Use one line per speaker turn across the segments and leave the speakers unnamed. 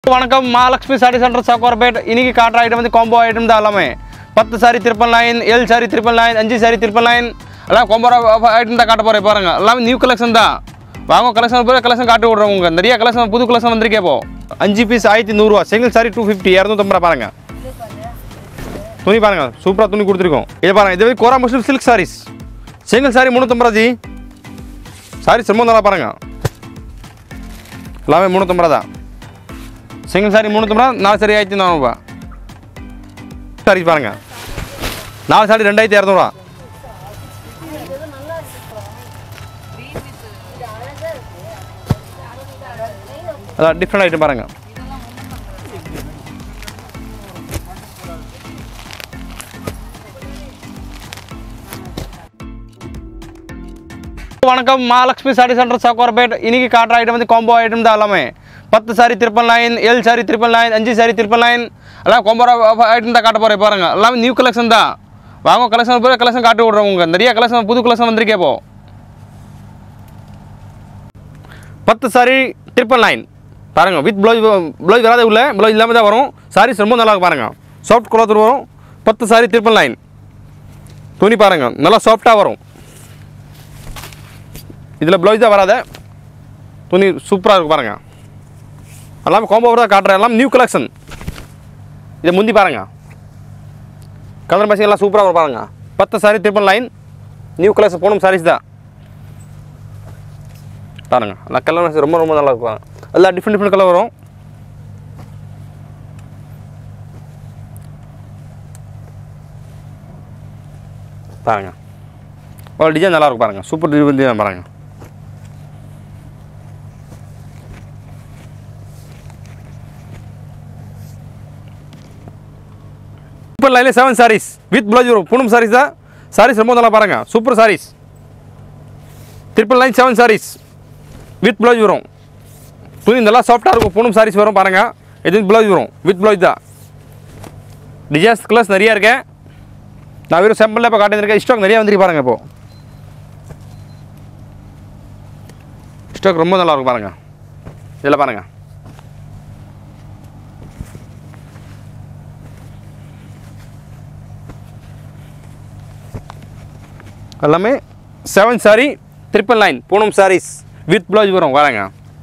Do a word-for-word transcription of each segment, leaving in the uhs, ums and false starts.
வணக்கம் மகாலட்சுமி சாரி சென்டர் சாக்கோர்பேட் இன்னைக்கு காட்டுற ஐட்டம் வந்து காம்போ ஐட்டம் தான் எல்லாமே பத்து சாரி ட்ரிபிள் நைன் ஏழு சாரி ட்ரிபிள் நைன் அஞ்சு சாரி ட்ரிபிள் நைன் எல்லாம் காம்போ ஐட்டம் தான் காட்ட போகிறேன் பாருங்க எல்லாமே நியூ கலெக்ஷன் தான் வாங்க கலெக்ஷன் போய் கலெக்ஷன் காட்டி விட்றோம் உங்களுக்கு நிறைய கலெக்ஷன் புது கலெக்ஷன் வந்திருக்கே இப்போ அஞ்சு பீஸ் ஆயிரத்தி நூறுரூவா சிங்கிள் சாரி டூ ஃபிஃப்டி இரநூத்தம்பது ரூபா பாருங்க துணி பாருங்க சூப்பராக துணி கொடுத்துருக்கோம் இது பாருங்க இது கோரா muslin silk saris single sari முந்நூற்றம்பது ரூபா ஜி சாரி ரொம்ப நல்லா பாருங்க எல்லாமே முந்நூற்றம்பது ரூபா தான் சிங்கிள் சாரி முந்நூற்றம்பது ரூபா நாலு சாரி ஆயிரத்தி நானூறுபா சாரி பாருங்க நாலு சாரி ரெண்டாயிரத்தி இரநூறுவா அதான் டிஃப்ரெண்ட் ஐட்டம் பாருங்க வணக்கம் மகாலட்சுமி சாரி சென்டர் சாக்கோர்பேட் இன்னைக்கு காட்டுற ஐட்டம் வந்து காம்போ ஐட்டம் தான் எல்லாமே பத்து சாரி ட்ரிபிள் நைன் ஏழு சாரி ட்ரிபிள் நைன் அஞ்சு சாரி ட்ரிபிள் நைன் எல்லாம் காம்போ ஐட்டம் தான் காட்ட போகிறேன் பாருங்க எல்லாமே நியூ கலெக்ஷன் தான் வாங்க கலெக்ஷன் போய் கலெக்ஷன் காட்டி விட்றோம் உங்களுக்கு நிறைய கலெக்ஷன் புது கலெக்ஷன் வந்திருக்கே இப்போ பத்து சாரி ட்ரிபிள் நைன் பாருங்க வித் ப்ளவுஸ் ப்ளவுஸ் வராது உள்ள ப்ளவுஸ் இல்லாமல் தான் வரும் சாரீஸ் ரொம்ப நல்லா பாருங்க சாஃப்ட் குளோத் வரும் பத்து சாரி ட்ரிபிள் நைன் துணி பாருங்க நல்லா சாஃப்டாக வரும் இதில் ப்ளவுஸ் தான் வராத துணி சூப்பராக இருக்கும் பாருங்க எல்லாமே காம்போ தான் காட்டுறேன் எல்லாம் நியூ கலெக்ஷன் இதை முந்தி பாருங்க கலர் மேட்சிங் எல்லாம் சூப்பராக வரும் பாருங்க பத்து sari triple nine new collection போகணும் சாரீஸ் தான் பாருங்க எல்லாம் கலர் மேட்சிங் ரொம்ப ரொம்ப நல்லா இருக்கும் எல்லாம் டிஃப்ரெண்ட் டிஃப்ரெண்ட் கலர் வரும் பாருங்க ஒரு டிசைன் நல்லா இருக்கும் பாருங்க சூப்பர் டிசைன் பாருங்க சூப்பர் லைனில் செவன் சாரீஸ் வித் ப்ளவுஸ் வரும் பூனம் சாரீஸ் தான் சாரீஸ் ரொம்ப நல்லா பாருங்க super saris triple nine seven saris with blouse வரும் துணி நல்லா சாஃப்டாக இருக்கும் பூனம் சாரீஸ் வரும் பாருங்க இது ப்ளவுஸ் வரும் வித் ப்ளவுஸ் தான் டிசைன்ஸ் கலர்ஸ் நிறையா இருக்கேன் நான் வெறும் சாம்பிளில் இப்போ காட்டியிருக்கேன் ஸ்டாக் நிறையா வந்துருக்கு பாருங்கள் இப்போது ஸ்டாக் ரொம்ப நல்லா இருக்கும் பாருங்கள் இதில் பாருங்கள் எல்லாமே seven sari triple nine Poonam saris with blouse வரும் பாருங்க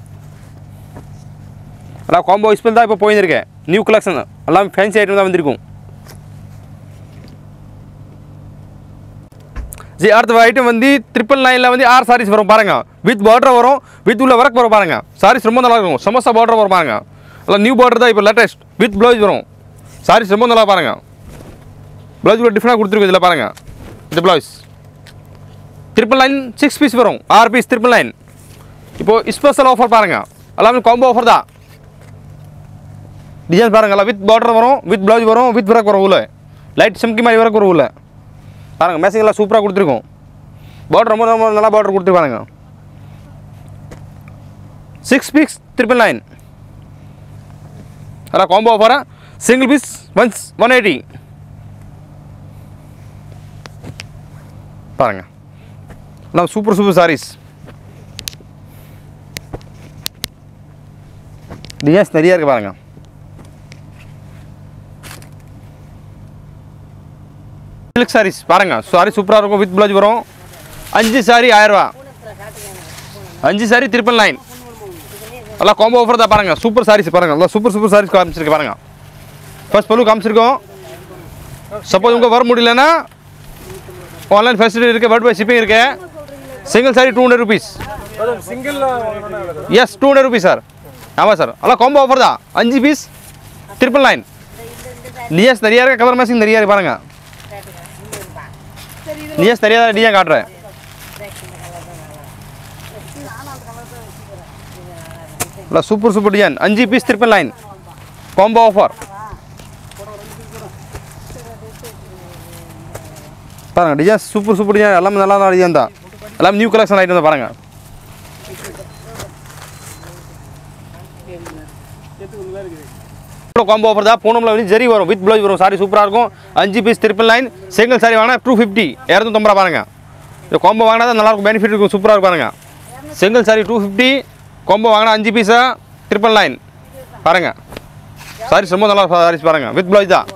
எல்லாம் காம்போ ஸ்பெல் தான் இப்போ போயிருக்கேன் நியூ கலெக்ஷன் எல்லாமே ஃபேன்சி ஐட்டம் தான் வந்திருக்கும் ஜி அடுத்த ஐட்டம் வந்து ட்ரிபிள் நைனில் வந்து ஆறு சாரீஸ் வரும் பாருங்க வித் பார்டர் வரும் வித் உள்ள ஒர்க் வரும் பாருங்க சாரீஸ் ரொம்ப நல்லா இருக்கும் சமோசா பார்டர் வரும் பாருங்க எல்லாம் நியூ பார்டர் தான் இப்போ லேட்டஸ்ட் வித் ப்ளவுஸ் வரும் சாரீஸ் ரொம்ப நல்லா பாருங்க ப்ளவுஸ் கூட டிஃப்ரெண்டாக கொடுத்துருக்கும் இதில் பாருங்க இந்த blouse triple nine six piece வரும் ஆறு பீஸ் ட்ரிபிள் நைன் இப்போது ஸ்பெஷல் ஆஃபர் பாருங்கள் எல்லாமே காம்போ ஆஃபர் தான் டிசைன் பாருங்கள் எல்லாம் வித் பார்டர் வரும் வித் ப்ளவுஸ் வரும் வித் ஒர்க் வரும் உள்ள லைட் சிம்கி மாதிரி ஒர்க் வரும் உள்ள பாருங்கள் மேசிங் எல்லாம் சூப்பராக கொடுத்துருக்கோம் பார்டர் ரொம்ப ரொம்ப நல்லா பார்டர் கொடுத்துருப்பாருங்க சிக்ஸ் பீஸ் ட்ரிபிள் நைன் அதான் காம்போ ஆஃபரா single piece one one eighty பாருங்கள் எல்லாம் சூப்பர் சூப்பர் சாரீஸ் டிசைன்ஸ் நிறையா இருக்குது பாருங்க சில்க் சாரீஸ் பாருங்க சாரி சூப்பராக இருக்கும் வித் ப்ளவுஸ் வரும் அஞ்சு சாரி ஆயிரரூவா அஞ்சு சாரி ட்ரிபிள் நைன் எல்லாம் காம்போ ஆஃபர் தான் பாருங்க சூப்பர் சாரீஸ் பாருங்க எல்லாம் சூப்பர் சூப்பர் சாரீஸ் காமிச்சிருக்கு பாருங்க ஃபர்ஸ்ட் பல்லு காமிச்சிருக்கோம் சப்போஸ் உங்களுக்கு வர முடியலன்னா ஆன்லைன் ஃபெசிலிட்டி இருக்குது வேர்ல்டு வைட் ஷிப்பிங் இருக்கு single sari two hundred rupees
single
yes two hundred rupees sir ஆமாம் சார் எல்லாம் காம்போ ஆஃபர் தான் அஞ்சு பீஸ் ட்ரிபிள் நைன் டிஎஸ் நிறையா இருக்குது கலர் மேசிங் நிறையா இருக்கு பாருங்க டிஎஸ் நிறையா டிஎன் காட்டுறேன் இல்லை சூப்பர் சூப்பர் டிசைன் அஞ்சு piece triple nine combo offer பாருங்க டிசைன் சூப்பர் சூப்பர் டிசைன் எல்லாமே நல்லா தான் டிசைன் தான் எல்லாமே நியூ கலெக்ஷன் ஐட்டம் தான் பாருங்க காம்போ ஆஃபர் தான் பூனம்ல வந்து ஜெரி வரும் வித் ப்ளவுஸ் வரும் சாரி சூப்பராக இருக்கும் அஞ்சு piece triple nine single sari வாங்கினா டூ ஃபிஃப்டி இரநூத்தம்பது ரூபா பாருங்க இந்த காம்போ வாங்கினா தான் நல்லாயிருக்கும் பெனிஃபிட் இருக்கும் சூப்பராக இருக்கும் பாருங்க single sari two fifty combo வாங்கினா அஞ்சு பீஸா ட்ரிபிள் நைன் பாருங்கள். சாரீஸ் ரொம்ப நல்லா சாரீஸ் பாருங்கள் வித் ப்ளவுஸ் தான்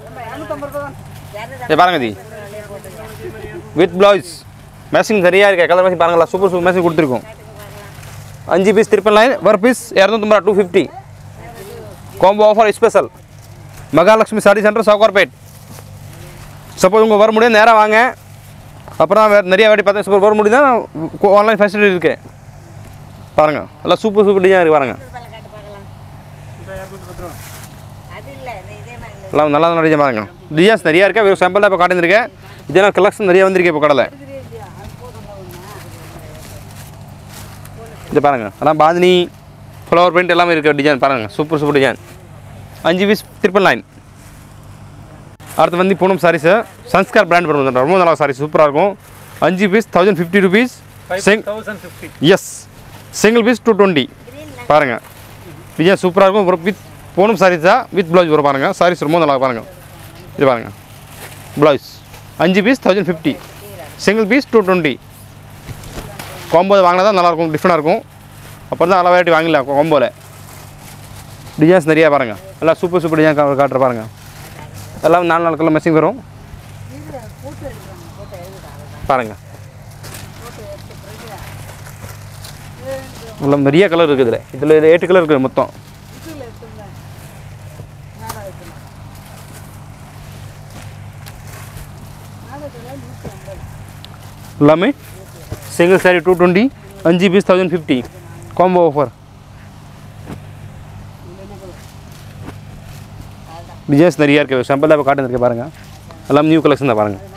இது பாருங்கள் தி வித் ப்ளவுஸ் மேட்சிங் சரியாக இருக்கா கலர் மேட்சிங் பாருங்களா சூப்பர் சூப்பர் மேட்சிங் கொடுத்துருக்கோம் அஞ்சு பீஸ் ட்ரிபிள் நைன் ஒரு பீஸ் இரநூத்தம்பது two fifty combo offer special Mahalakshmi sari centre Sowcarpet suppose உங்கள் வர முடியும் நேராக வாங்க அப்புறம் வேறு நிறைய வாட்டி பார்த்தா சூப்பர் வர முடியுதுன்னா ஆன்லைன் ஃபெசிலிட்டி இருக்குது பாருங்கள் எல்லாம் சூப்பர் சூப்பர் டிசைன் இருக்குது பாருங்கள் எல்லாம் நல்லா நல்ல டிசைன் பாருங்கள் டிசைன்ஸ் நிறையா இருக்கா வெறும் சாம்பிள் தான் இப்போ காட்டியிருக்கேன் இதெல்லாம் கலெக்ஷன் நிறைய வந்திருக்கு இப்போ கடையில் இது பாருங்கள் அதான் பாந்தினி ஃப்ளவர் பிரிண்ட் எல்லாமே இருக்குது டிசைன் பாருங்கள் சூப்பர் சூப்பர் டிசைன் அஞ்சு பீஸ் ட்ரிபிள் நைன் அடுத்து வந்து பூனம் சாரீஸு சன்ஸ்கார் பிராண்ட் வரும் ரொம்ப நல்லா சாரீஸ் சூப்பராக இருக்கும் அஞ்சு பீஸ் தௌசண்ட் ஃபிஃப்டி ருபீஸ் சிங் yes single piece two twenty பாருங்கள் டிசைன் சூப்பராக இருக்கும் ஒரு வித் பூனம் சாரீஸாக வித் ப்ளவுஸ் வரும் பாருங்கள் சாரீஸ் ரொம்ப நல்லா பாருங்கள் இது பாருங்கள் ப்ளவுஸ் அஞ்சு piece thousand fifty single piece two twenty combo வாங்கினா தான் நல்லாயிருக்கும் டிஃப்ரெண்டாக இருக்கும் அப்புறம் தான் நல்லா வெரைட்டி வாங்கிடலாம் காம்போவில் டிசைன்ஸ் நிறையா பாருங்கள் எல்லாம் சூப்பர் சூப்பர் டிசைன் காட்டுற பாருங்கள் எல்லாம் நாலு நாலு கலர் மெஷிங் வரும் பாருங்கள் உள்ள நிறைய கலர் இருக்குது இதில் இதில் எட்டு கலர் இருக்குது மொத்தம் எல்லாமே சிங்கிள் சாரி டூ டுவெண்ட்டி அஞ்சு piece thousand fifty combo offer designs நிறையா இருக்குது சாம்பிள் தான் இப்போ காட்டன் இருக்குது பாருங்கள் எல்லாம் நியூ கலெக்ஷன் தான் பாருங்கள்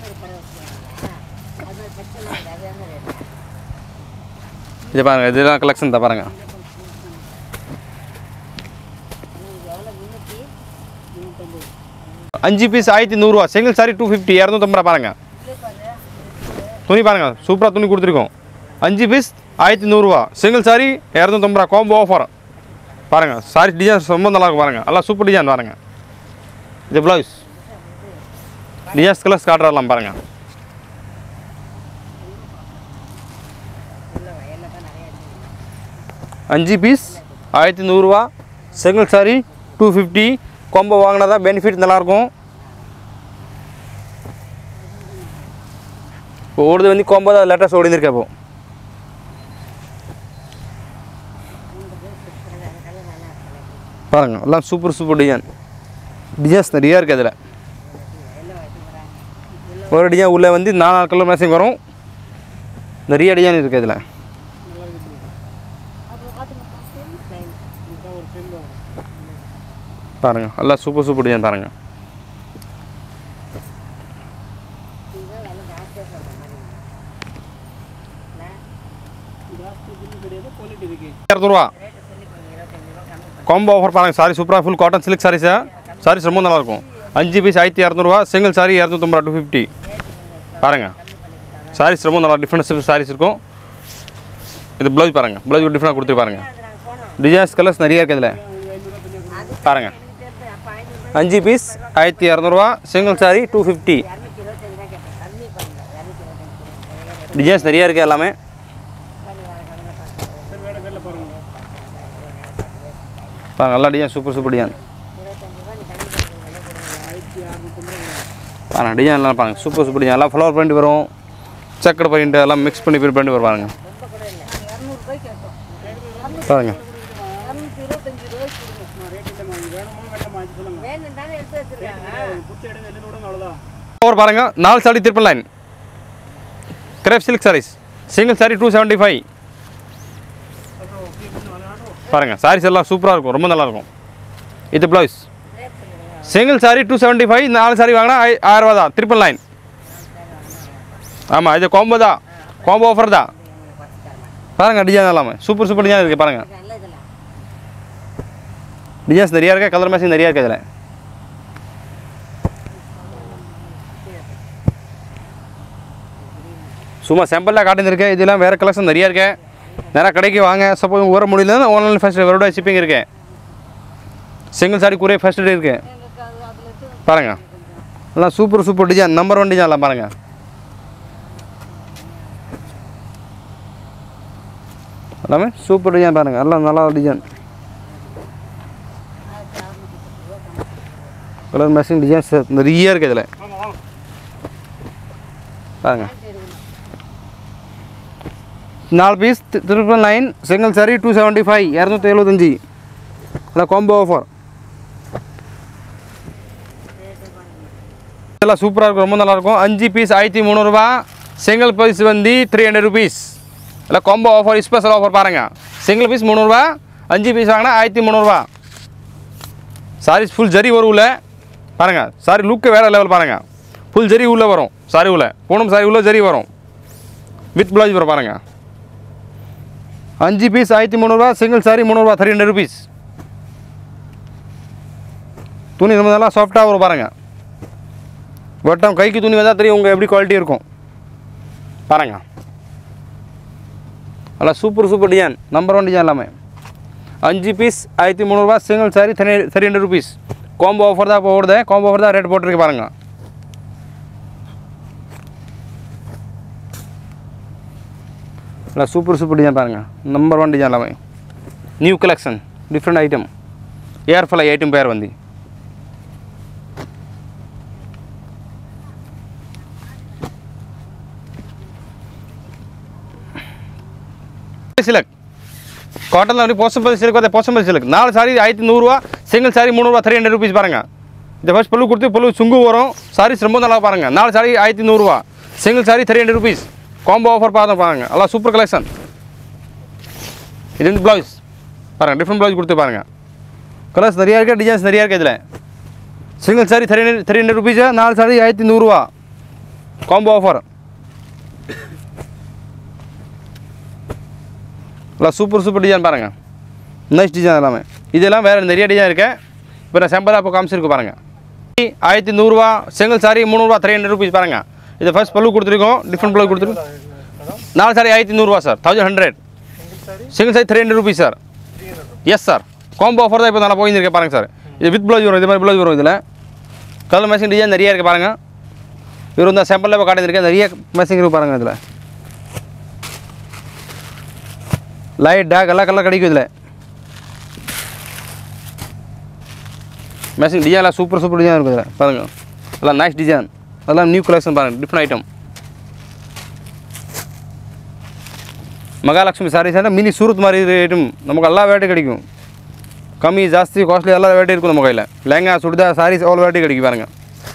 இது பாருங்கள் இதெல்லாம் கலெக்ஷன் தான் பாருங்கள் அஞ்சு பீஸ் ஆயிரத்தி நூறுரூவா சிங்கிள் சாரி டூ ஃபிஃப்டி இரநூத்தம்பது ரூபா பாருங்கள் துணி பாருங்கள் சூப்பராக துணி கொடுத்துருக்கோம் அஞ்சு பீஸ் ஆயிரத்தி நூறுரூவா சிங்கிள் சாரி இரநூத்தம்பது ரூபா காம்போ ஆஃபர் பாருங்கள் சாரி டிசைன்ஸ் ரொம்ப நல்லாயிருக்கும் பாருங்கள் எல்லாம் சூப்பர் டிசைன் பாருங்கள் இது ப்ளவுஸ் டிசைன்ஸ் கலர்ஸ் காட்டுறலாம் பாருங்கள் அஞ்சு பீஸ் ஆயிரத்தி நூறுரூவா single sari two fifty combo வாங்கினா தான் பெனிஃபிட் நல்லாயிருக்கும் இப்போ ஓடுது வந்து காம்போ தான் லேட்டஸ்ட் ஓடிந்திருக்கேன் இப்போ பாருங்கள் எல்லாம் சூப்பர் சூப்பர் டிசைன் டிசைன்ஸ் நிறையா இருக்குது அதில் ஒரு டிசைன் உள்ளே வந்து நாலு நாலு கலர் மேட்சிங் வரும் நிறைய டிசைன் இருக்குது இதில் பாருங்கள் எல்லாம் சூப்பர் சூப்பர் டிசைன் பாருங்கள் இரநூறுவா காம்போ ஆஃபர் பாருங்கள் சாரி சூப்பராக ஃபுல் காட்டன் சில்க் சாரீஸா சாரீஸ் ரொம்ப நல்லாயிருக்கும் அஞ்சு பீஸ் ஆயிரத்தி இரநூறுவா சிங்கிள் சாரி இரநூத்தம்பது டூ ஃபிஃப்டி பாருங்கள் சாரீஸ் ரொம்ப நல்லா டிஃப்ரெண்ட் சாரீஸ் இருக்கும் இது ப்ளவுஸ் பாருங்கள் ப்ளவுஸ் டிஃப்ரெண்டாக கொடுத்து பாருங்கள் டிசைன்ஸ் கலர்ஸ் நிறையா இருக்குது இதில் பாருங்கள் அஞ்சு பீஸ் ஆயிரத்தி இரநூறுவா single sari two fifty designs நிறையா இருக்குது எல்லாமே பாருங்கள் நல்லா டிசைன் சூப்பர் சூப்பர் டிசைன் பாருங்கள் டிசைன் எல்லாம் பாருங்கள் சூப்பர் சூப்பர் டிசைன் எல்லாம் ஃப்ளவர் பிரிண்ட் வரும் சக்கரை பிரிண்ட் எல்லாம் மிக்ஸ் பண்ணி பிரிண்ட் வரும் பாருங்கள் பாருங்கள் பாருங்கள் நாலு sari triple nine crepe silk saris single sari two seventy five பாருங்கள் சாரீஸ் எல்லாம் சூப்பராக இருக்கும் ரொம்ப நல்லாயிருக்கும் இது blouse single sari two seventy five நாலு சாரி வாங்கினா ஆயிரம் ரூபா தான் ட்ரிபிள் நைன் ஆமாம் இது காம்போ தான் காம்போ ஆஃபர் தான் பாருங்கள் டிசைன் எல்லாமே சூப்பர் சூப்பர் டிசைன் இருக்குது பாருங்கள் டிசைன்ஸ் நிறையா இருக்குது கலர் மேட்சிங் நிறையா இருக்குது இதில் சும்மா சாம்பிளாக காட்டியிருக்கேன் இதெல்லாம் வேறு கலெக்ஷன் நிறையா இருக்கேன் நேராக கடைக்கு வாங்க சப்போஸ் வர முடியலன்னா ஆன்லைன் ஃபஸ்ட் வெரோட ஷிப்பிங் இருக்கேன் சிங்கிள் சாரி கூறிய ஃபஸ்ட் டே இருக்குது பாருங்கள் எல்லாம் super super design number one design எல்லாம் பாருங்கள் எல்லாமே சூப்பர் டிசைன் பாருங்கள் எல்லாம் நல்லா டிசைன் கலர் மேட்சிங் டிசைன்ஸ் நிறைய இருக்குது இதில் பாருங்க. நாலு piece triple nine single sari two seventy five இரநூத்தி எழுபத்தஞ்சி அதான் காம்போ ஆஃபர். இதெல்லாம் சூப்பராக இருக்கும், ரொம்ப நல்லாயிருக்கும். அஞ்சு பீஸ் ஆயிரத்தி முந்நூறுரூவா, சிங்கிள் பீஸ் வந்து த்ரீ ஹண்ட்ரட் ருபீஸ். இல்லை காம்போ ஆஃபர், ஸ்பெஷல் ஆஃபர் பாருங்கள். சிங்கிள் பீஸ் முந்நூறுரூவா, அஞ்சு பீஸ் வாங்கினா ஆயிரத்தி முந்நூறுரூவா. சாரீஸ் ஃபுல் ஜரி வரும் உள்ள பாருங்கள். சாரி லுக்கு வேறு லெவல் பாருங்கள். ஃபுல் ஜரி உள்ளே வரும், சாரி உள்ள பூனம் சாரி உள்ள ஜரி வரும், வித் ப்ளவுஸ் வரும் பாருங்கள். அஞ்சு பீஸ் ஆயிரத்தி முந்நூறுரூவா, சிங்கிள் சாரி முந்நூறுரூவா, த்ரீ ஹண்ட்ரட் ருபீஸ். துணி ரொம்ப நல்லா சாஃப்டாக வரும் பாருங்கள். வட்டம் கைக்கு துணி வந்தால் தெரியும் உங்கள் எப்படி குவாலிட்டி இருக்கும் பாருங்கள். நல்லா super super design, number one design எல்லாமே. அஞ்சு பீஸ் ஆயிரத்தி முந்நூறுரூவா, single sari three three hundred rupees. Combo offer தான் இப்போ ஓடுது, காம்போ ஆஃபர் தான் ரேட் போட்டிருக்கு பாருங்கள். நல்லா சூப்பர் சூப்பர் டிசைன் பாருங்கள், நம்பர் ஒன் டிசைன் எல்லாமே. New collection, different item, air fly item பேர் வந்து. சிலக் காட்டனில் வந்து போசம்பல் சில்க் வந்து போசம்பல் சில்க். நாலு சாரி ஆயிரத்தி நூறுரூவா, சிங்கிள் சாரி முந்நூறுரூவா, த்ரீ ஹண்ட்ரட் ருபீஸ் பாருங்கள். இந்த ஃபர்ஸ்ட் பல்லு கொடுத்து பல்லு சுங்கு வரும். சாரீஸ் ரொம்ப நல்லா பாருங்கள். நாலு சாரி ஆயிரத்தி நூறுரூவா, single sari three hundred rupees. Combo offer பார்த்து பாருங்கள், நல்லா சூப்பர் கலெக்ஷன். இது வந்து ப்ளவுஸ் பாருங்கள், டிஃப்ரெண்ட் ப்ளவுஸ் கொடுத்து பாருங்கள். கலர்ஸ் நிறையா இருக்குது, டிசைன்ஸ் நிறையா இருக்குது இதில். Single sari three hundred three hundred rupees, நாலு சாரி ஆயிரத்தி நூறுரூவா. காம்போ ஆஃபர் நல்லா சூப்பர் சூப்பர் டிசைன் பாருங்கள். நைஸ் டிசைன் எல்லாமே. இதெல்லாம் வேறு நிறைய டிசைன் இருக்குது. இப்போ நான் சாம்பிளாக இப்போ காமிச்சிருக்கு பாருங்கள். ஆயிரத்தி நூறுரூவா, சிங்கிள் சாரி முந்நூறுரூவா, த்ரீ ஹண்ட்ரட் ருபீஸ் பாருங்கள். இது ஃபர்ஸ்ட் பல்லு கொடுத்துருக்கோம், டிஃப்ரெண்ட் பல்லு கொடுத்துருக்கோம். நாலு சாரி ஆயிரத்தி நூறுரூவா sir, thousand hundred. Single sari three hundred rupees sir. Yes sir, combo offer தான் இப்போ நல்லா போயிருக்கேன் பாருங்கள் சார். இது வித் ப்ளவுஸ் வரும், இது மாதிரி ப்ளவுஸ் வரும். இதில் கலர் மேட்சிங் டிசைன் நிறைய இருக்குது பாருங்கள். இவர் வந்து சாம்பிளில் இப்போ காட்டியிருக்கேன், நிறைய மேட்சிங் இருக்குது பாருங்கள். இதில் லைட் டாக் எல்லா கலர் கிடைக்கும். இதில் மேட்சிங் டிசைன் எல்லாம் சூப்பர் சூப்பர் டிசைன் இருக்குது. இதில் பாருங்கள், எல்லாம் நைஸ் டிசைன், அதெல்லாம் நியூ கலெக்ஷன் பாருங்கள், different item. Mahalakshmi saris mini Surat மாதிரி ஐட்டம் நமக்கு எல்லா வேட்டையும் கிடைக்கும். கம்மி ஜாஸ்தி காஸ்ட்லி எல்லா வேட்டையும் இருக்கும் நம்ம கையில். லெங்கா சுடிதார் சாரீஸ் அவ்வளோ வேட்டையும் கிடைக்கும் பாருங்கள்.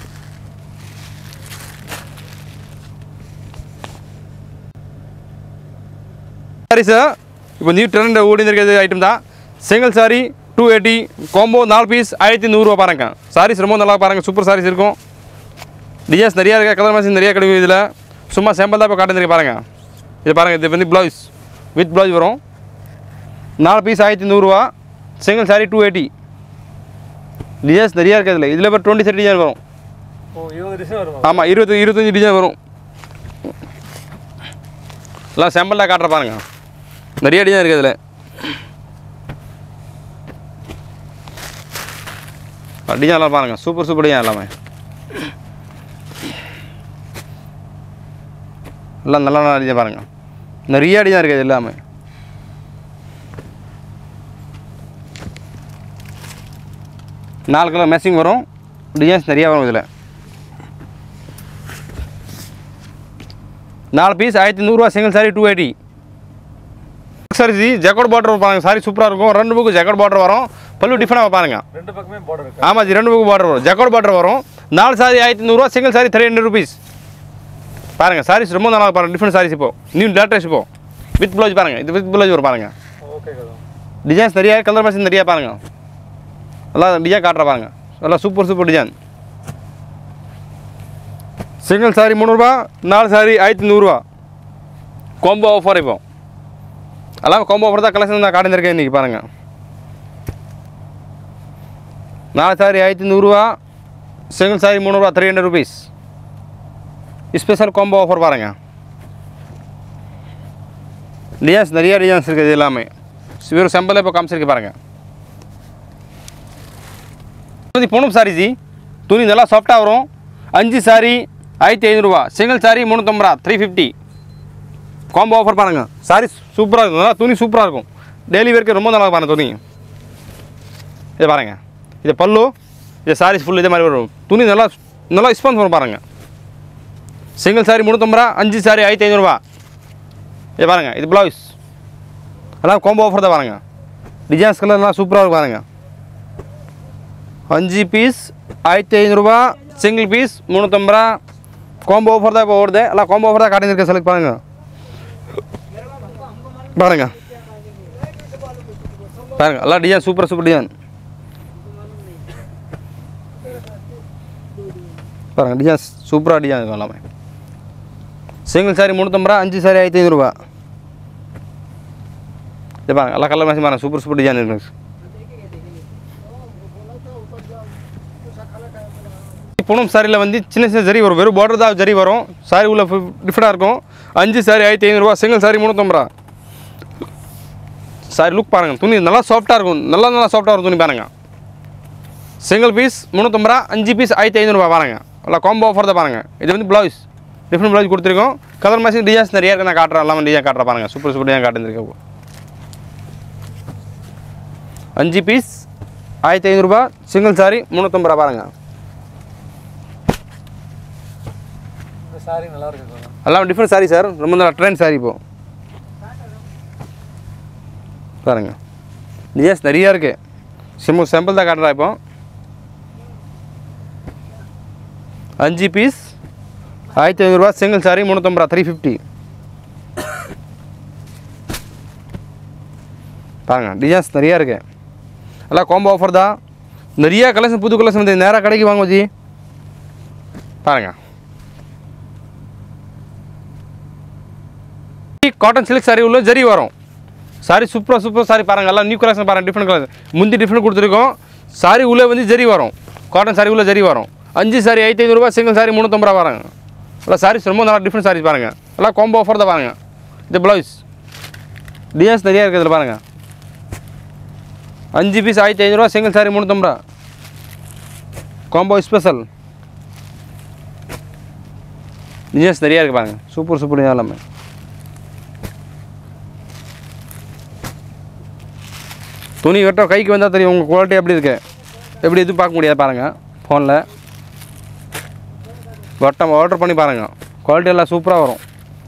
சாரீஸ் இப்போ நியூ ட்ரெண்ட் ஓடி இருக்கிறது ஐட்டம் தான். Single sari two eighty, combo நாலு பீஸ் ஆயிரத்தி நூறுரூவா பாருங்க. சாரீஸ் ரொம்ப நல்லா பாருங்கள், சூப்பர் சாரீஸ் இருக்கும். டிசைன்ஸ் நிறையா இருக்குது, கலர் மேட்சிங் நிறையா கிடைக்கும். இதில் சும்மா சாம்பிள் தான் இப்போ காட்டுறதுக்கு பாருங்கள். இது பாருங்கள், இது வந்து ப்ளவுஸ் வித் ப்ளவுஸ் வரும். நாலு பீஸ் ஆயிரத்தி நூறுரூவா, single sari two eighty. Designs நிறையா இருக்குது இதில். இதில் இப்போ டுவெண்ட்டி செட் டிசைன் வரும். ஆமாம், இருபத்தி இருபத்தஞ்சி டிசைன் வரும். எல்லாம் சாம்பிள் தான் காட்டுற பாருங்கள், நிறைய டிசைன் இருக்குது இதில். டிசைன் எல்லாம் பாருங்கள், சூப்பர் சூப்பர் டிசைன் எல்லாமே. எல்லாம் நல்லா நல்லா டிசைன் பாருங்கள், நிறைய டிசைன் இருக்குது எல்லாமே. நாலு கிலோ மேட்சிங் வரும், டிசைன்ஸ் நிறையா வரும் இதில். நாலு பீஸ் ஆயிரத்தி நூறுரூவா, single sari two eighty. Sari jacquard border பாருங்கள், சாரி சூப்பராக இருக்கும். ரெண்டு புக்கு ஜக்கோட் பார்டர் வரும், பல்லு டிஃபரெண்டாக பாருங்கள். ரெண்டு பக்கமே பார்டர் இருக்கு. ஆமாம் ஜி, ரெண்டு புக்கு பார்டர் வரும், ஜக்கோட் பார்டர் வரும். நாலு சாரி ஆயிரத்தி நூறுரூவா, single sari three hundred rupees பாருங்கள். சாரீஸ் ரொம்ப நல்லா பாருங்கள், டிஃப்ரெண்ட் சாரீஸ் இப்போ நியூ லேட்டஸ்ட் இப்போ வித் ப்ளவுஸ் பாருங்கள். இது வித் ப்ளவுஸ் வரும் பாருங்கள். டிசைன்ஸ் நிறையா, கலர் மேட்சிங் நிறையா பாருங்கள். எல்லாம் டிசைன் காட்டுற பாருங்கள், எல்லாம் super super design. Single sari முந்நூறுரூவா, நாலு சாரி ஆயிரத்தி நூறுரூவா. காம்போ ஆஃபர் இப்போ எல்லாம் காம்போ ஆஃபர் தான் கலெக்ஷன் தான் காட்டியிருக்கேன் இன்றைக்கி பாருங்கள். நாலு சாரி ஆயிரத்தி நூறுரூவா, சிங்கிள் சாரி முந்நூறுரூவா, three hundred rupees. Special combo offer பாருங்கள். டிசைன்ஸ் நிறையா டிசைன்ஸ் இருக்குது. இது எல்லாமே வெறும் சாம்பிள் இப்போ காமிச்சிருக்கு பாருங்கள். பூனம் சாரி ஜி, துணி நல்லா சாஃப்டாக வரும். அஞ்சு சாரி ஆயிரத்தி ஐநூறுரூவா, சிங்கிள் சாரி முந்நூற்றம்பது ரூபா, த்ரீ ஃபிஃப்டி. காம்போ ஆஃபர் பாருங்கள். சாரி சூப்பராக இருக்கும், நல்லா துணி சூப்பராக இருக்கும். டெய்லி வேர்க்கு ரொம்ப நல்லா பாருங்கள் துணி. இது பாருங்கள், இது பல்லு இது சாரீஸ் ஃபுல் இதே மாதிரி வரும். துணி நல்லா நல்லா ரெஸ்பான்ஸ் வரும் பாருங்கள். சிங்கிள் சாரி முந்நூற்றம்பது ரூபா, அஞ்சு சாரி ஆயிரத்தி ஐநூறுரூவா. இது பாருங்கள், இது ப்ளவுஸ் எல்லாம் காம்போ ஆஃபர் தான் பாருங்கள். டிசைன்ஸ் கலர்லாம் சூப்பராக இருக்கும் பாருங்கள். அஞ்சு பீஸ் ஆயிரத்தி ஐநூறுரூவா, சிங்கிள் பீஸ் முந்நூற்றம்பது ரூபா. காம்போ ஆஃபர் தான் இப்போ ஓடுது. எல்லாம் காம்போ ஆஃபர் தான் காட்டியிருக்க செலக்ட் பாருங்கள். பாருங்கள் பாருங்கள் எல்லாம் டிசைன் சூப்பர் சூப்பர் டிசைன் பாருங்கள். டிசைன்ஸ் சூப்பராக டிசைன் இருக்கும் எல்லாமே. சிங்கிள் சாரி முந்நூற்றம்பது ரூபா, அஞ்சு சாரி ஆயிரத்தி ஐநூறுரூவா. இது பாருங்கள் எல்லா கலர் மேட்சிங் பாருங்கள். சூப்பர் சூப்பர் டிசைன் இருக்கு. பூனம் சாரியில் வந்து சின்ன சின்ன ஜரி வரும். வெறும் பார்டர் தான் ஜரி வரும். சாரி உள்ள டிஃப்ரெண்டாக இருக்கும். அஞ்சு சாரி ஆயிரத்தி ஐநூறுரூவா, சிங்கிள் சாரி முந்நூற்றம்பது ரூபா. சாரி லுக் பாருங்கள். துணி நல்லா சாஃப்ட்டாக இருக்கும். நல்லா நல்லா சாஃப்ட்டாக இருக்கும் துணி பாருங்கள். சிங்கிள் பீஸ் முந்நூற்றம்பது ரூபா, அஞ்சு பீஸ் ஆயிரத்தி ஐநூறுரூவா பாருங்கள். நல்லா காம்போ ஆஃபர் தான் பாருங்கள். இது வந்து ப்ளவுஸ் டிஃப்ரெண்ட் ப்ளவுஸ் கொடுத்துருக்கோம். கலர் மேட்சிங் டிசைன்ஸ் நிறைய இருக்குது. நான் காட்டுறேன் எல்லாமே டிசைன் காட்டுறேன் பாருங்கள். சூப்பர் சூப்பர் டிசைன் காட்டுருக்கேன். அஞ்சு பீஸ் ஆயிரத்தி ஐநூறுரூபா, சிங்கிள் சாரி முந்நூற்றம்பது ரூபா பாருங்கள்.
சாரி நல்லா இருக்கு.
எல்லாம் டிஃப்ரெண்ட் சாரி சார். ரொம்ப நல்லா ட்ரெண்ட் சாரி இப்போது பாருங்கள். டிசைன்ஸ் நிறையா இருக்குது. சிம்பிள் சிம்பிள் தான் காட்டுறா. இப்போ அஞ்சு பீஸ் ஆயிரத்தி ஐநூறுரூவா, சிங்கிள் சாரி முந்நூற்றம்பது ரூபா, த்ரீ ஃபிஃப்டி பாருங்கள். டிசைன்ஸ் நிறையா இருக்குது. எல்லாம் காம்போ ஆஃபர் தான். நிறையா கலெக்ஷன் புது கலெக்ஷன் வந்து நேராக கடைக்கு வாங்க ஜி. பாருங்கள் காட்டன் சில்க் சாரி உள்ள ஜரி வரும். சாரி சூப்பராக சூப்பர் சாரி பாருங்கள். எல்லாம் நியூ கலெக்ஷன் பாருங்கள். டிஃப்ரெண்ட் கலர் முந்தி டிஃப்ரெண்ட் கொடுத்துருக்கோம். சாரி உள்ளே வந்து ஜரி வரும். காட்டன் சாரி உள்ள ஜரி வரும். அஞ்சு சாரி ஆயிரத்தி ஐநூறுரூவா, சிங்கிள் சாரி முந்நூற்றம்பது ரூபா பாருங்க. எல்லாம் சாரீஸ் ரொம்ப நல்லா டிஃப்ரெண்ட் சாரீஸ் பாருங்கள். எல்லாம் காம்போ ஆஃபர் தான் பாருங்கள். இது ப்ளவுஸ் டிசைன்ஸ் நிறையா இருக்குது இதில் பாருங்கள். அஞ்சு பீஸ் ஆயிரத்தி ஐநூறுரூவா, சிங்கிள் சாரி முந்நூற்றம்பது ரூபா. காம்போ ஸ்பெஷல் டிசைன்ஸ் நிறையா இருக்குது பாருங்கள். சூப்பர் சூப்பர் டிசைன் எல்லாமே. துணி வெட்ட கைக்கு வந்தால் தெரியும் உங்கள் குவாலிட்டி எப்படி இருக்குது. எப்படி எதுவும் பார்க்க முடியாது பாருங்கள். ஃபோனில் வட்டம் ஆர்டர் பண்ணி பாருங்கள். குவாலிட்டி எல்லாம் சூப்பராக வரும்.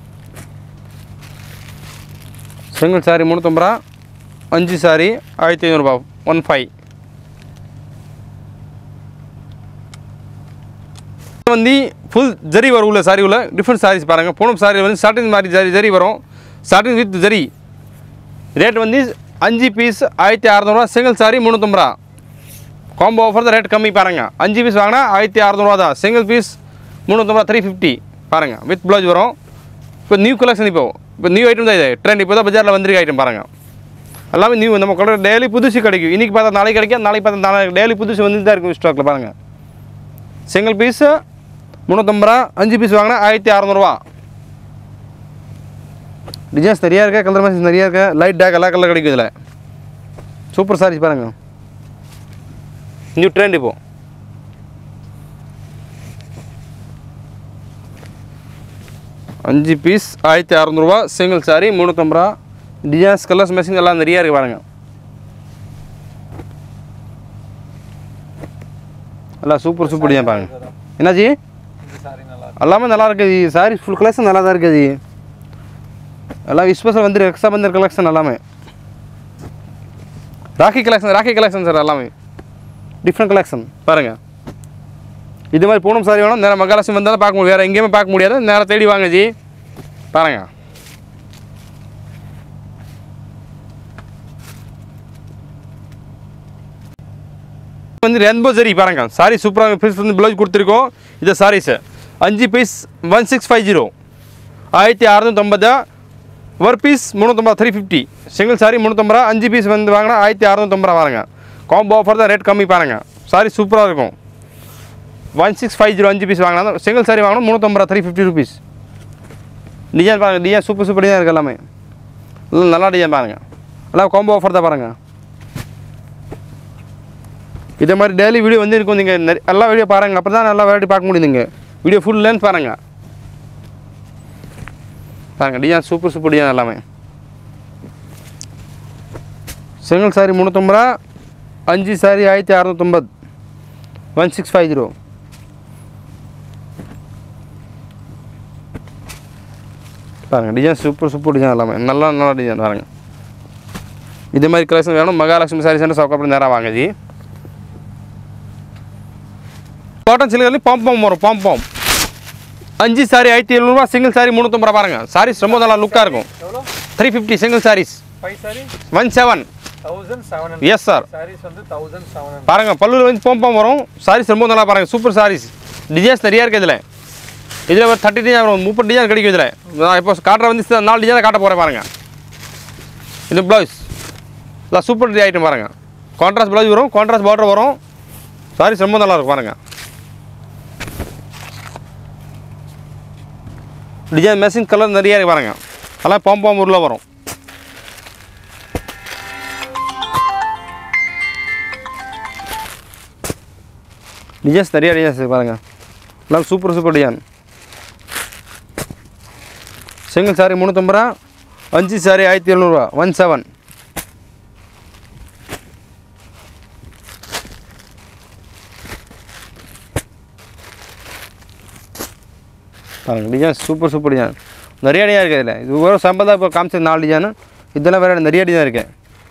சிங்கிள் சாரி முந்நூற்றம்பது ரூபா, அஞ்சு சாரி ஆயிரத்தி ஐநூறுரூபா, ஒன் ஃபைவ் வந்து ஃபுல் ஜரி வரும். உள்ள சாரி உள்ள டிஃப்ரெண்ட் சாரீஸ் பாருங்கள். பூனம் சாரி வந்து சாட்டின் மாதிரி ஜரி ஜரி வரும். சாட்டின் வித் ஜரி. ரேட் வந்து அஞ்சு பீஸ் ஆயிரத்தி அறநூறுவா, சிங்கிள் சாரி முந்நூற்றம்பது ரூபா. காம்போ ஆஃபர் தான் ரேட் கம்மி பாருங்கள். அஞ்சு பீஸ் வாங்கினா ஆயிரத்தி அறநூறுவா தான். சிங்கிள் பீஸ் முந்நூற்றம்பது ரூபா, த்ரீ ஃபிஃப்டி பாருங்கள். வித் ப்ளவுஸ் வரும். இப்போ நியூ கலெக்ஷன். இப்போ இப்போ நியூ ஐட்டம் தான் இது. ட்ரெண்ட் இப்போ தான் பஜாரில் வந்துருக்கு ஐட்டம் பாருங்கள். எல்லாமே நியூ. நம்ம கடை டெய்லி புதுசு கிடைக்கும். இன்றைக்கி பார்த்தா நாளைக்கு கிடைக்கும், நாளைக்கு பார்த்தா நாளைக்கு டெய்லி புதுசு வந்து தான் இருக்கும் ஸ்டாக்கில் பாருங்கள். சிங்கிள் பீஸு முந்நூற்றம்பது ரூபா, அஞ்சு பீஸ் வாங்கினா ஆயிரத்தி அறநூறுவா. டிசைன்ஸ் நிறையா இருக்கா, கலர் மேட்ச் நிறையா இருக்கா. லைட் டாக் எல்லா கலர் கிடைக்கும் இதில். சூப்பர் சாரீஸ் பாருங்கள். நியூ ட்ரெண்ட் இப்போது. அஞ்சு பீஸ் ஆயிரத்தி அறநூறுவா, சிங்கிள் சாரி முந்நூற்றம்பது ரூபா. டிசைன்ஸ் கலர்ஸ் மேட்சிங் எல்லாம் நிறையா இருக்குது பாருங்கள். எல்லாம் சூப்பர் சூப்பர் டிசைன் பாருங்கள். என்னாச்சு எல்லாமே நல்லா இருக்குது. சாரி ஃபுல் கலெக்ஷன் நல்லா தான் இருக்குது. எல்லாம் ஸ்பெஷல் வந்து எக்ஸ்ட்ரா பந்தர் கலெக்ஷன் எல்லாமே. Rakhi collection rakhi collection sir எல்லாமே டிஃப்ரெண்ட் கலெக்ஷன் பாருங்கள். இது மாதிரி பூனம் சாரி வேணும் நேராக மகாலட்சுமி வந்தாலும் பார்க்க முடியும். வேறு எங்கேயுமே பார்க்க முடியாது. நேராக தேடி வாங்க ஜி. பாருங்கள் வந்து ரென்போ ஜரி பாருங்கள். சாரி சூப்பராக பீஸ் வந்து ப்ளவுஸ் கொடுத்துருக்கோம். இது சாரீஸு அஞ்சு piece one six five zero ஆயிரத்தி அறநூற்றம்பது. ஒரு பீஸ் முந்நூற்றம்பது, த்ரீ ஃபிஃப்டி. சிங்கிள் சாரி முந்நூற்றம்பது ரூபா. அஞ்சு பீஸ் வந்து வாங்கினா ஆயிரத்தி அறநூற்றம்பது ரூபா பாருங்கள். காம்போ ஆஃபர் தான் ரேட் கம்மி பாருங்கள். சாரி சூப்பராக இருக்கும். ஒன் சிக்ஸ் ஃபைவ் ஜீரோ அஞ்சு பீஸ் வாங்கினா சிங்கிள் சாரி வாங்கினா முந்நூற்றம்பது ரூபா, த்ரீ ஃபிஃப்டி ருபீஸ். டிசைன் பாருங்கள். டிசைன் சூப்பர் சூப்பர் டிசைன் இருக்குது எல்லாமே. எல்லாம் நல்லா டிசைன் பாருங்கள். எல்லாம் காம்போ ஆஃபர் தான் பாருங்கள். இதே மாதிரி டெய்லி வீடியோ வந்து இருக்கும். நீங்கள் நிறைய எல்லா வீடியோ பாருங்கள். அப்போ தான் நல்லா வெரைட்டி பார்க்க முடியும். நீங்கள் வீடியோ ஃபுல் லென்த் பாருங்கள். பாருங்கள் டிசைன் சூப்பர் சூப்பர் டிசைன் எல்லாமே. சிங்கிள் சாரி முந்நூற்றம்பது ரூபா, அஞ்சு சாரி ஆயிரத்தி அறநூற்றம்பது. ஒன் சிக்ஸ் ஃபைவ் ஜீரோ பாருங்கள். டிசைன் சூப்பர் சூப்பர் டிசைன் எல்லாமே நல்லா நல்லா டிசைன் பாருங்கள். இதே மாதிரி கலெக்ஷன் வேணும் மகாலட்சுமி சாரி சென்டர் சவுக்கா நேராக வாங்க ஜி. காட்டன் சில்கர்லேயும் பாம்பம் வரும் பாம்பம் அஞ்சு சாரி ஆயிரத்தி எழுநூறுவா சிங்கிள் சாரி முந்நூற்றம்பது ரூபா பாருங்கள். சாரீஸ் ரொம்ப நல்லா லுக்காக இருக்கும். Three fifty single saris one seven yes sir பாருங்கள். பல்லுவில் வந்து பாம்பம் வரும். சாரீஸ் ரொம்ப நல்லா பாருங்கள் சூப்பர் சாரீஸ். டிசைன்ஸ் நிறையா இருக்குது இதில். இதில் ஒரு தேர்ட்டி டிசைன் வரும் முப்பது டிசைன் கிடைக்கும் இதில். நான் இப்போ காட்டுற வந்து நாலு டிசைனை காட்ட போகிறேன் பாருங்கள். இது ப்ளவுஸ் இல்லை சூப்பர் ஐட்டம் பாருங்கள். கான்ட்ராஸ்ட் ப்ளவுஸ் வரும் கான்ட்ராஸ்ட் பார்டர் வரும். சாரீஸ் ரொம்ப நல்லா இருக்கும் பாருங்கள். டிசைன் மேட்சிங் கலர் நிறையா இருக்கு பாருங்கள். அதெல்லாம் பாம்பாம் ஊரில் வரும். டிசைன்ஸ் நிறையா டிசைன்ஸ் பாருங்கள். எல்லாம் super super design. Single sari முந்நூற்றம்பது ரூபா அஞ்சு சாரி ஆயிரத்தி எழுநூறுவா ஒன் செவன் பாருங்கள். டிசைன் சூப்பர் சூப்பர் டிசைன் நிறைய டிசைன் இருக்குது இதில். இது ஒரு சம்பந்தா இப்போ காமிச்சது நாலு டிசைனு. இதெல்லாம் வேறு நிறைய டிசைன் இருக்குது.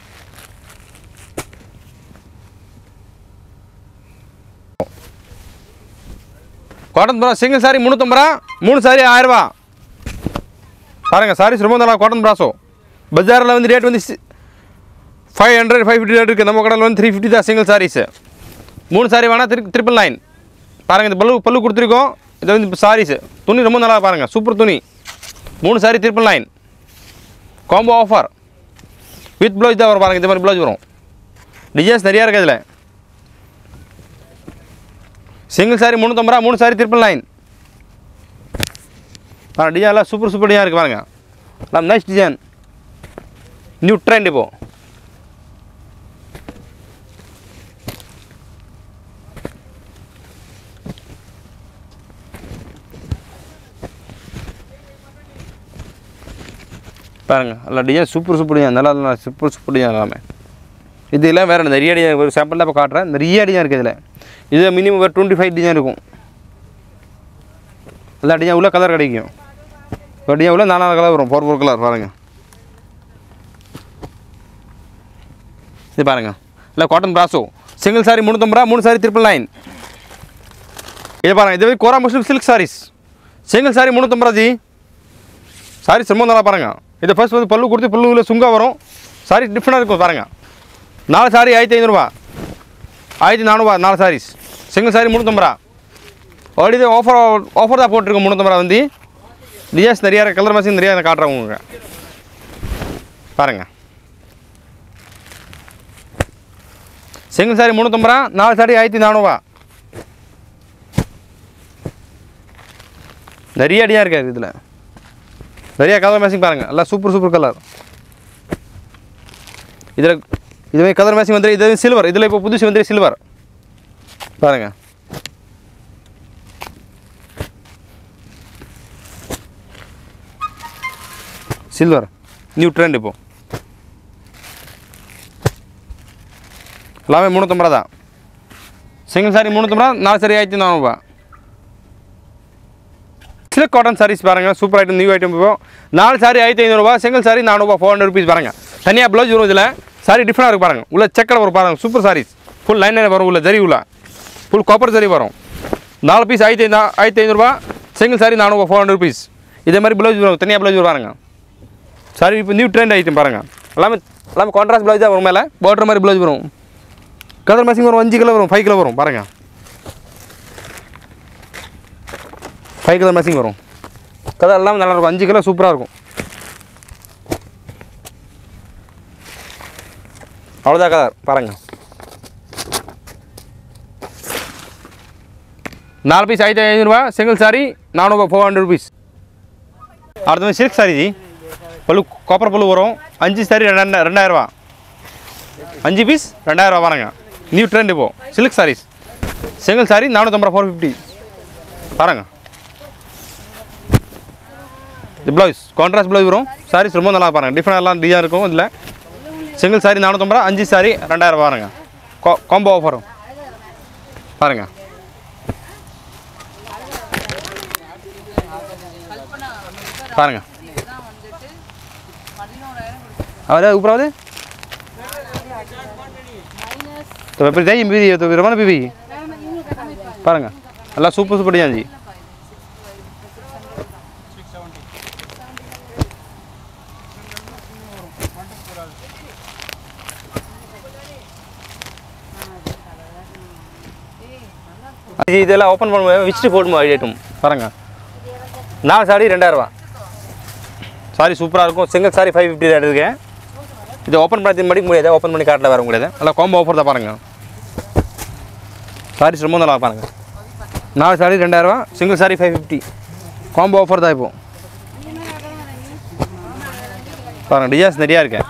காட்டன் ப்ரா சிங்கிள் சாரி முந்நூற்றம்பது ரூபா மூணு சாரி ஆயிரரூபா பாருங்கள். சாரீஸ் ரொம்ப நல்லா காட்டன் ப்ராஸோ. பஜாரில் வந்து ரேட் வந்து five hundred five fifty rate இருக்குது. நம்ம கடையில் வந்து த்ரீ ஃபிஃப்டி தான் சிங்கிள் சாரீஸு. மூணு சாரி வேணால் த்ரி ட்ரிபிள் நைன் பாருங்கள். இந்த பல்லு பல்லு கொடுத்துருக்கோம். இது வந்து இப்போ சாரீஸு துணி ரொம்ப நல்லா பாருங்கள் சூப்பர் துணி. மூணு sari triple nine combo offer with blouse தான் வரும் பாருங்கள். இந்த மாதிரி ப்ளவுஸ் வரும். டிசைன்ஸ் நிறையா இருக்குது இதில். சிங்கிள் சாரி முந்நூற்றம்பது ரூபா மூணு சாரி ட்ரிபிள் நைன் ஆ டிசைன் எல்லாம் சூப்பர் சூப்பர் டிசைன் இருக்குது பாருங்கள். எல்லாம் நைஸ் டிசைன் நியூ ட்ரெண்ட் இப்போது. பாருங்கள் எல்லாம் டிசைன் சூப்பர் சூப்பர் டிசைன் நல்லா நல்லா சூப்பர் சூப்பர் டிசைன் எல்லாமே. இதெல்லாம் வேறு நிறைய டிசைன் ஒரு சாம்பிள் தான் இப்போ காட்டுறேன். நிறைய டிசைன் இருக்குது இதில். இதில் மினிமம் ஒரு டுவெண்ட்டி ஃபைவ் டிசைன் இருக்கும். எல்லா டிசைன் உள்ள கலர் கிடைக்கும். ஒரு டிசைன் உள்ள நாலாவது கலர் வரும் ஃபோர் ஃபோர் கலர் பாருங்கள். இது பாருங்கள் இல்லை காட்டன் ப்ராஸோ சிங்கிள் சாரி முந்நூற்றம்பது ரூபா மூணு சாரி ட்ரிபிள் நைன் இது பாருங்கள். இது கோரா muslin silk saris single sari முந்நூற்றம்பது ரூபா ஜி. சாரீஸ் ரொம்ப நல்லா பாருங்கள். இது ஃபர்ஸ்ட் வந்து பல்லு கொடுத்து பல்லுவில் சுங்கா வரும். சாரி டிஃப்ரெண்டாக இருக்கும் பாருங்கள். நாலு சாரி ஆயிரத்தி ஐநூறுரூவா ஆயிரத்தி நானூறுபா நாலு சாரீஸ் சிங்கிள் சாரி முந்நூற்றம்பது ரூபா. ஆல்ரெடி ஆஃபர் ஆஃபர் தான் போட்டிருக்கோம் முந்நூற்றம்பது ரூபா வந்து. டிசைன்ஸ் நிறையா கலர் மேட்சிங் நிறையா காட்டுறேன் உங்களுக்கு பாருங்கள். சிங்கிள் சாரி முந்நூற்றம்பது ரூபா நாலு சாரி ஆயிரத்தி நானூறுபா. நிறைய டிசைன் இருக்காது இதில். நிறையா கலர் மேட்சிங் பாருங்கள் எல்லாம் சூப்பர் சூப்பர் கலர். இதில் இதுமாதிரி கலர் மேட்சிங் வந்துடும். இது சில்வர் இதில் இப்போ புதுசு வந்துடும் சில்வர் பாருங்கள். சில்வர் நியூ ட்ரெண்ட் இப்போது எல்லாமே முந்நூற்றம்பது ரூபா தான். சிங்கிள் சாரி முந்நூற்றம்பது ரூபா நாலு சாரி ஆயிரத்தி நானூறுபா. சில்க் காட்டன் சாரீஸ் பாருங்கள் சூப்பர் ஐட்டம் நியூ ஐட்டம். இப்போ நாலு சாரி ஆயிரத்தி ஐநூறுபா சிங்கிள் சாரி நானூறுபா ஃபோர் ஹண்ட்ரட் ருபீஸ் பாருங்கள். தனியாக ப்ளவுஸ் வரும். இதில் சாரி டிஃப்ரெண்டாக இருக்குது பாருங்கள். உள்ள செக்கடை வரும் பாருங்கள் super saris. Full line line வரும். உள்ள ஜரி உள்ள ஃபுல் காப்பர் ஜரி வரும். நாலு பீஸ் ஆயிரத்தி ஐநூறு ஆயிரத்தி ஐநூறுபா சிங்கிள் சாரி நானூறுபா ஃபோர் ஹண்ட்ரட் ருபீஸ். இதே மாதிரி ப்ளவுஸ் வரும். தனியாக ப்ளவுஸ் வரும் பாருங்கள். சாரி இப்போ நியூ ட்ரெண்ட் ஐட்டம் பாருங்கள். எல்லாமே எல்லாமே கான்ட்ராஸ்ட் ப்ளவுஸ் தான் வரும். மேலே பார்டர் மாதிரி ப்ளவுஸ் வரும். கலர் மேட்சிங் வரும். அஞ்சு கலர் வரும் ஃபைவ் கலர் வரும் பாருங்கள். ஃபைவ் கலர் மேட்சிங் வரும். கலர் எல்லாமே நல்லாயிருக்கும். அஞ்சு கலர் சூப்பராக இருக்கும். அவ்வளோதான் கலர் பாருங்கள். நாலு பீஸ் ஆயிரத்தி ஐநூறுரூவா சிங்கிள் சாரி நானூறுபா ஃபோர் ஹண்ட்ரட் ருபீஸ். அடுத்த மாதிரி சில்க் சாரி ஜி பல்லு காப்பர் பல்லு வரும். அஞ்சு சாரி ரெண்டு ரெண்டாயிரரூவா அஞ்சு பீஸ் ரெண்டாயிரரூவா பாருங்க. நியூ ட்ரெண்ட் இப்போது சில்க் சாரீஸ் சிங்கிள் சாரி நானூற்றம்பது ரூபா ஃபோர் ஃபிஃப்டி பாருங்கள். இது ப்ளவுஸ் கான்ட்ராஸ்ட் ப்ளவுஸ் வரும். சாரீஸ் ரொம்ப நல்லா பாருங்கள். டிஃப்ரெண்ட் எல்லாம் டிசைன் இருக்கும். இதில் சிங்கிள் சாரி நானூற்றம்பது ரூபா அஞ்சு சாரி ரெண்டாயிரம் பாருங்கள். கோ காம்போ ஆஃபரும் பாருங்கள். பாருங்கள் अरे ऊपर आओ दे तो फिर जाइए बीवी तो फिर रवाना बीवी पारंगा अल्लाह सूपर सूपर डिजाइन जी இதெல்லாம் ஓப்பன் பண்ணுவோம் விசிட் போடுமா ஐட்டம் பாருங்க நாலு சாரி ரெண்டாயிரம் ரூபா சாரி சூப்பராக இருக்கும் சிங்கிள் சாரி ஃபைவ் ஃபிஃப்டி தான் எடுத்துருக்கேன் இது ஓப்பன் பண்ணி மடிக்க முடியாது ஓப்பன் பண்ணி காட்டில் வர முடியாது நல்லா காம்போ ஆஃபர் தான் பாருங்கள் சாரீஸ் ரொம்ப நல்லா பாருங்கள் நாலு சாரி ரெண்டாயிரரூவா single sari five fifty combo offer தான் இப்போ பாருங்கள் டிசைன்ஸ் நிறையா இருக்கேன்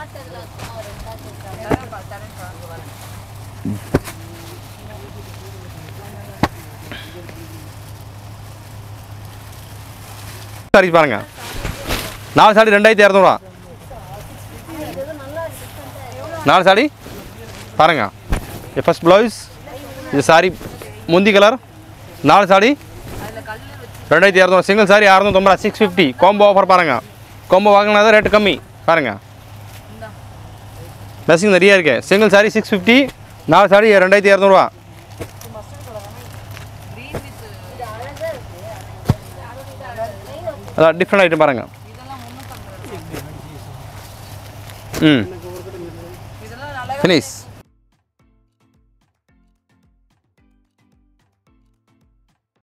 சாரி பாருங்கள் நாலு சாடி ரெண்டாயிரத்தி இரநூறுவா நாலு சாடி பாருங்க ये फर्स्ट ब्लाउज ये सारी मुंदी कलर நாலு சாடி ரெண்டாயிரத்தி இரநூறு சிங்கிள் சாரி அறுநூத்தொம்பது சிக்ஸ் ஃபிஃப்டி காம்போ ஆஃபர் பாருங்க காம்போ வாங்கினா தான் ரேட்டு கம்மி பாருங்க மெஸ்ஸிங் நிறைய இருக்கு சிங்கிள் சாரி சிக்ஸ் ஃபிஃப்டி நாலு சாடி ரெண்டாயிரத்தி இரநூறுவா அதான் டிஃப்ரெண்ட் ஐட்டம் பாருங்க ம் ஃபினிஷ்